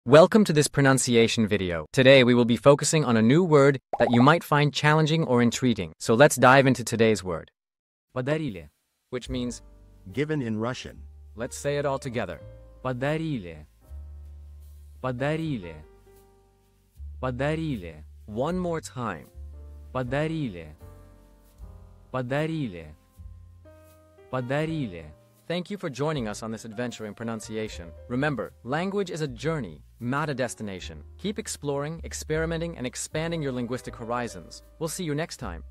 Welcome to this pronunciation video. Today we will be focusing on a new word that you might find challenging or intriguing. So let's dive into today's word. Подарили. Which means, Given in Russian. let's say it all together. Подарили. Подарили. Подарили. One more time. Подарили. Подарили. Подарили. Thank you for joining us on this adventure in pronunciation. Remember, language is a journey, not a destination. Keep exploring, experimenting, and expanding your linguistic horizons. We'll see you next time.